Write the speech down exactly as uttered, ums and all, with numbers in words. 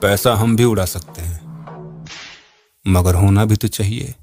पैसा हम भी उड़ा सकते हैं, मगर होना भी तो चाहिए।